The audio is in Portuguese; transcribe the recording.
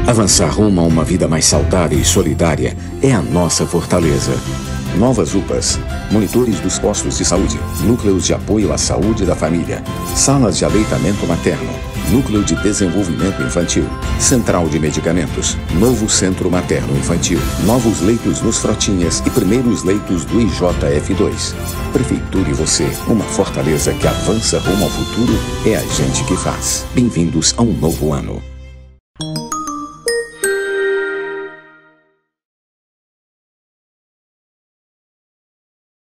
Avançar rumo a uma vida mais saudável e solidária é a nossa fortaleza. Novas UPAs, monitores dos postos de saúde, núcleos de apoio à saúde da família, salas de aleitamento materno, núcleo de desenvolvimento infantil, central de medicamentos, novo centro materno-infantil, novos leitos nos Frotinhas e primeiros leitos do IJF2. Prefeitura e você, uma fortaleza que avança rumo ao futuro, é a gente que faz. Bem-vindos a um novo ano.